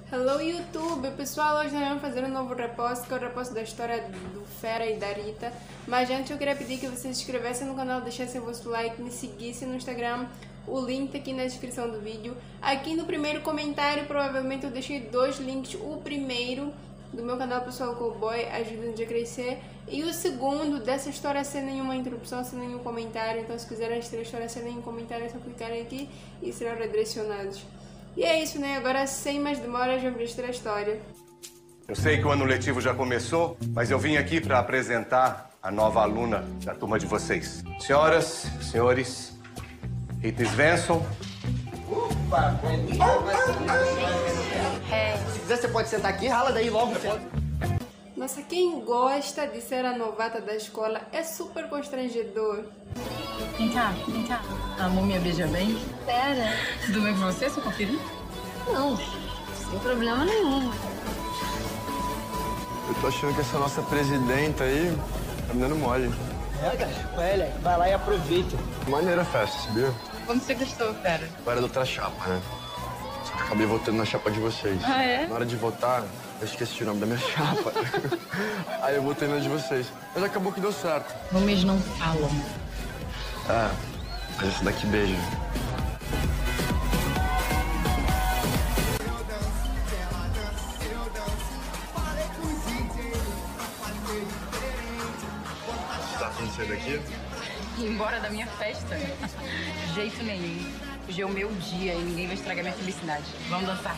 Hello YouTube! Pessoal, hoje nós vamos fazer um novo reposto, que é o reposto da história do Fera e da Rita. Mas antes eu queria pedir que vocês se inscrevessem no canal, deixassem o vosso like, me seguissem no Instagram. O link tá aqui na descrição do vídeo. Aqui no primeiro comentário, provavelmente eu deixei dois links. O primeiro do meu canal pessoal Cowboy, ajuda-nos a crescer. E o segundo dessa história sem nenhuma interrupção, sem nenhum comentário. Então se quiserem assistir a história sem nenhum comentário, é só clicarem aqui e serão redirecionados. E é isso, né? Agora, sem mais demoras, vamos registrar a história. Eu sei que o ano letivo já começou, mas eu vim aqui para apresentar a nova aluna da turma de vocês. Senhoras, senhores, Rita Svensson. Opa, se quiser, você pode sentar aqui, rala daí logo. Nossa, quem gosta de ser a novata da escola é super constrangedor. Vem cá. A múmia beija bem? Pera. Tudo bem com você, seu conferido? Não, sem problema nenhum. Eu tô achando que essa nossa presidenta aí tá me dando mole. Vai lá e aproveita. Maneira a festa, sabia? Como você gostou, Fera? Eu era da outra chapa, né? Só que acabei votando na chapa de vocês. Ah, é? Na hora de votar, eu esqueci o nome da minha chapa. Aí eu votei na de vocês. Mas acabou que deu certo. Múmias não falam. É, mas esse daqui beija. Tá afim de sair daqui? Ir embora da minha festa? De jeito nenhum. Hoje é o meu dia e ninguém vai estragar minha felicidade. Vamos dançar.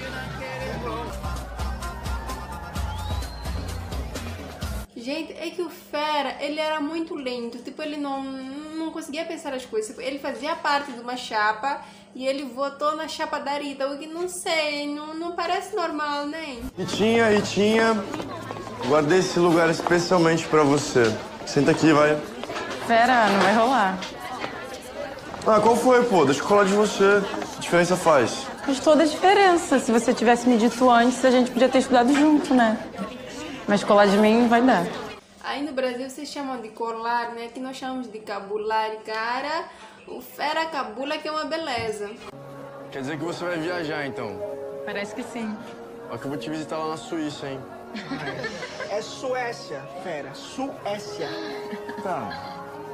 Gente, é que o Fera, ele era muito lento. Tipo, ele não conseguia pensar as coisas. Ele fazia parte de uma chapa e ele votou na chapa da Rita. O que não sei, não parece normal, né? Ritinha, guardei esse lugar especialmente pra você. Senta aqui, vai. Fera, não vai rolar. Ah, qual foi, pô? Deixa eu colar de você. Que diferença faz? Faz toda a diferença. Se você tivesse me dito antes, a gente podia ter estudado junto, né? Mas colar de mim não vai dar. Aí no Brasil vocês chamam de colar, né? Aqui nós chamamos de cabular. Cara, o Fera cabula que é uma beleza. Quer dizer que você vai viajar, então? Parece que sim. Ó que eu vou te visitar lá na Suíça, hein? É Suécia, Fera. Suécia. Tá.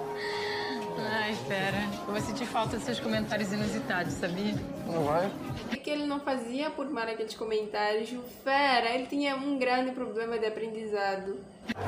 Ai, Fera, eu vou sentir falta dos seus comentários inusitados, sabia? Não vai? É que ele não fazia por mal aqueles comentários. O Fera, ele tinha um grande problema de aprendizado.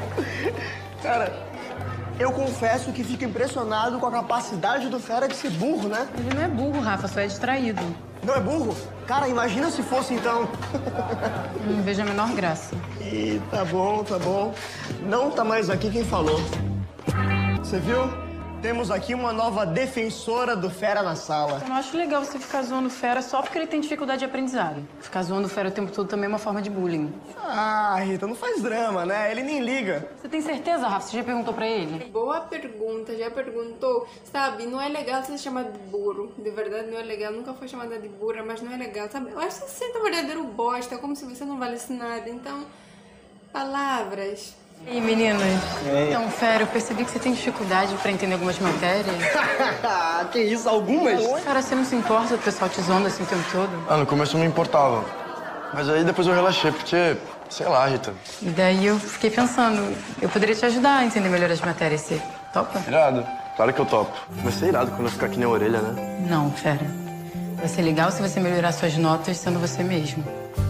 Cara, eu confesso que fico impressionado com a capacidade do Fera de ser burro, né? Ele não é burro, Rafa, só é distraído. Não é burro? Cara, imagina se fosse então. Não vejo a menor graça. E tá bom. Não tá mais aqui quem falou. Você viu? Temos aqui uma nova defensora do Fera na sala. Eu não acho legal você ficar zoando o Fera só porque ele tem dificuldade de aprendizado. Ficar zoando o Fera o tempo todo também é uma forma de bullying. Ah, Rita, não faz drama, né? Ele nem liga. Você tem certeza, Rafa? Você já perguntou pra ele? Boa pergunta, já perguntou. Sabe, não é legal ser chamada de burro. De verdade, não é legal. Nunca foi chamada de burra, mas não é legal, sabe? Eu acho que você sente um verdadeiro bosta, como se você não valesse nada. Então, palavras. E aí, meninas? Então, Fera, eu percebi que você tem dificuldade pra entender algumas matérias. Que isso, algumas? Cara, você não se importa do pessoal te zoando assim o tempo todo? Ah, no começo eu me importava. Mas aí depois eu relaxei, porque, sei lá, Rita. E daí eu fiquei pensando, eu poderia te ajudar a entender melhor as matérias. Você topa? Irado. Claro que eu topo. Vai ser irado quando eu ficar que nem a orelha, né? Não, Fera. Vai ser legal se você melhorar suas notas sendo você mesmo.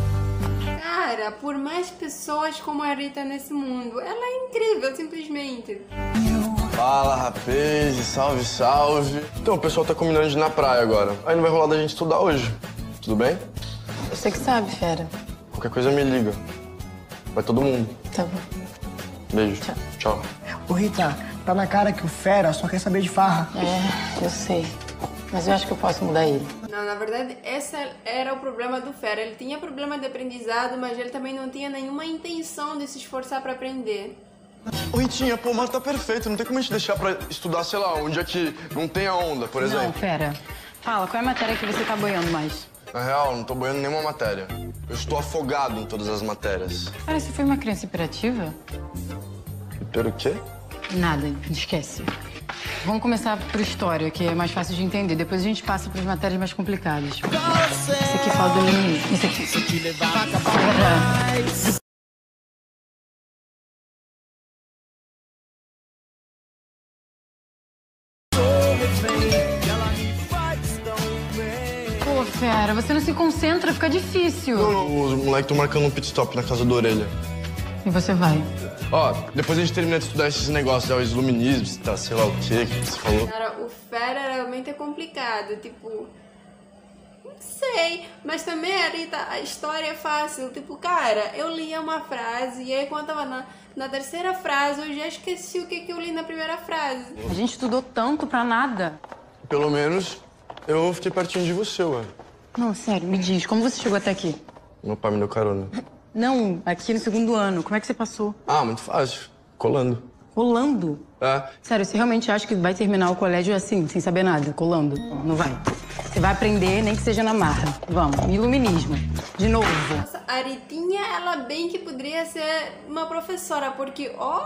Cara, por mais pessoas como a Rita nesse mundo, ela é incrível, simplesmente. Fala, rapaz, salve, salve. Então, o pessoal tá combinando de ir na praia agora. Aí não vai rolar da gente estudar hoje. Tudo bem? Você que sabe, Fera. Qualquer coisa me liga. Vai todo mundo. Tá bom. Beijo. Tchau. Ô, Rita, tá na cara que o Fera só quer saber de farra. É, eu sei. Mas eu acho que eu posso mudar ele. Não, na verdade, esse era o problema do Fera. Ele tinha problema de aprendizado, mas ele também não tinha nenhuma intenção de se esforçar para aprender. Ô, Ritinha, pô, mas tá perfeito. Não tem como a gente deixar pra estudar, sei lá, um dia que não tem a onda, por exemplo. Não, Fera. Fala, qual é a matéria que você tá boiando mais? Na real, não tô boiando nenhuma matéria. Eu estou afogado em todas as matérias. Cara, você foi uma criança hiperativa? Pelo quê? Nada, esquece. Vamos começar por história, que é mais fácil de entender. Depois a gente passa para as matérias mais complicadas. Esse aqui fala do liminismo. Esse aqui. você não se concentra, fica difícil. Não, os moleques estão marcando um pit stop na casa da orelha. E você vai? Ó, depois a gente termina de estudar esses negócios, o iluminismo, tá, sei lá o que você falou. Cara, o Fera realmente é complicado, tipo... Não sei, mas também, Rita, a história é fácil. Tipo, cara, eu lia uma frase e aí quando eu tava na terceira frase, eu já esqueci o que eu li na primeira frase. A gente estudou tanto pra nada. Pelo menos eu fiquei pertinho de você, ué. Não, sério, me diz, como você chegou até aqui? Meu pai me deu carona. Não, aqui no 2º ano. Como é que você passou? Ah, muito fácil. Colando. Colando? É. Sério, você realmente acha que vai terminar o colégio assim, sem saber nada, colando? Não vai. Você vai aprender, nem que seja na marra. Vamos, iluminismo. De novo. Nossa, a Ritinha, ela bem que poderia ser uma professora, porque, ó,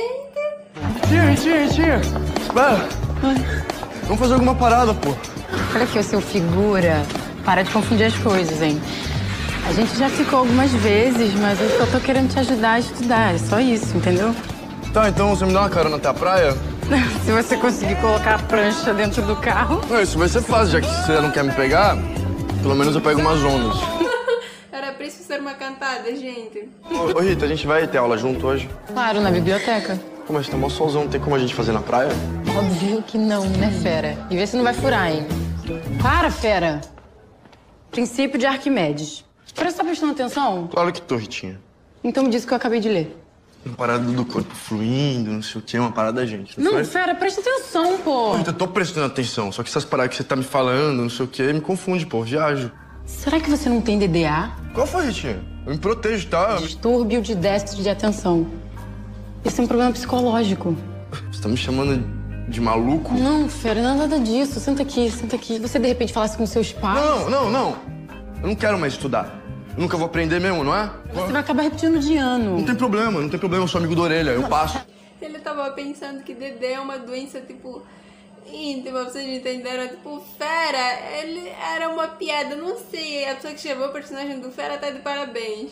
gente... Tia. Espera. Vamos fazer alguma parada, pô. Olha aqui o seu figura. Para de confundir as coisas, hein? A gente já ficou algumas vezes, mas eu só tô querendo te ajudar a estudar. É só isso, entendeu? Tá, então você me dá uma carona até a praia? Se você conseguir colocar a prancha dentro do carro... Não, isso vai ser fácil, já que você não quer me pegar, pelo menos eu pego umas ondas. Era pra isso ser uma cantada, gente. Ô, Rita, a gente vai ter aula junto hoje? Claro, na biblioteca. Pô, mas tá mó solzão, não tem como a gente fazer na praia? Óbvio que não, né, fera? E vê se não vai furar, hein? Para, fera! Princípio de Arquimedes. Parece que tá prestando atenção? Claro que tô, Ritinha. Então me diz o que eu acabei de ler. Uma parada do corpo fluindo, não sei o quê, uma parada da gente. Não, foi? fera, presta atenção, pô! Rita, eu tô prestando atenção, só que essas paradas que você tá me falando, não sei o quê, me confunde, pô, viajo. Será que você não tem DDA? Qual foi, Ritinha? Eu me protejo, tá? Distúrbio de déficit de atenção. Isso é um problema psicológico. Você tá me chamando de maluco? Não, fera, não é nada disso. Senta aqui, senta aqui. Você, de repente, falasse com seus pais... Não. Eu não quero mais estudar. Eu nunca vou aprender mesmo, não é? Você vai acabar repetindo de ano. Não tem problema, eu sou amigo da orelha, eu passo. Ele tava pensando que Dedé é uma doença, tipo, íntima, vocês entenderam? Tipo, Fera, ele era uma piada, não sei. A pessoa que escreveu o personagem do Fera tá de parabéns.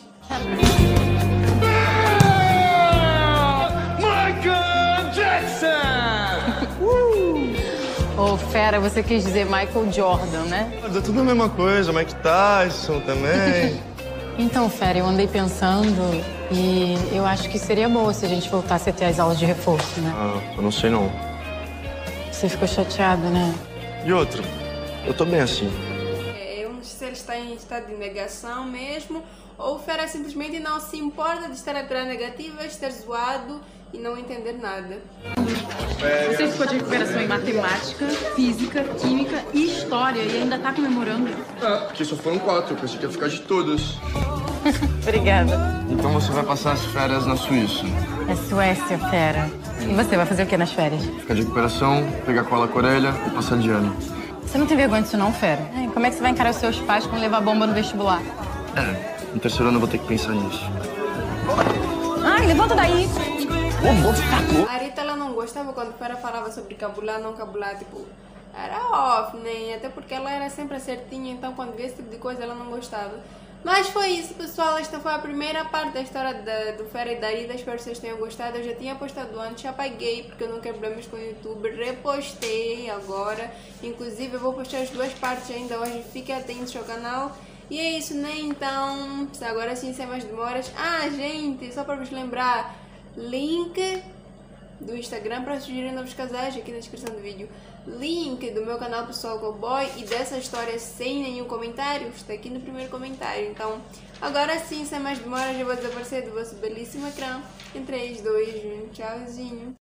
Michael Jackson! Ô, fera, você quis dizer Michael Jordan, né? Mas é tudo a mesma coisa, Mike Tyson também. Então, fera, eu andei pensando e eu acho que seria boa se a gente voltasse a ter as aulas de reforço, né? Ah, eu não sei não. Você ficou chateado, né? E outra, eu tô bem assim. Eu não sei se ele está em estado de negação mesmo, ou o Fera simplesmente não se importa de estar a tirar negativas, ter zoado e não entender nada. Você ficou de recuperação em matemática, física, química e história e ainda tá comemorando? É, porque só foram 4, eu pensei que ia ficar de todas. Obrigada. Então você vai passar as férias na Suíça. É Suécia, fera. E você vai fazer o que nas férias? Ficar de recuperação, pegar cola com a orelha e passar de ano. Você não tem vergonha disso não, fera? Como é que você vai encarar os seus pais quando levar bomba no vestibular? No terceiro ano eu vou ter que pensar nisso. Ai, levanta daí! A Rita, ela não gostava quando o Fera falava sobre cabular, não cabular, tipo, era off, né? Até porque ela era sempre certinha, então quando via esse tipo de coisa ela não gostava. Mas foi isso, pessoal. Esta foi a primeira parte da história do Fera e da Rita. Espero que vocês tenham gostado. Eu já tinha postado antes, já apaguei porque eu não quero problemas com o YouTube. Repostei agora. Inclusive, eu vou postar as 2 partes ainda hoje. Fiquem atentos ao canal. E é isso, né? Então, agora sim, sem mais demoras. Ah, gente, só para vos lembrar, link do Instagram para sugerir novos casais aqui na descrição do vídeo. Link do meu canal pessoal Cowboy e dessa história sem nenhum comentário está aqui no primeiro comentário. Então, agora sim, sem mais demoras, eu vou desaparecer do vosso belíssimo ecrã. Em 3, 2, 1, tchauzinho.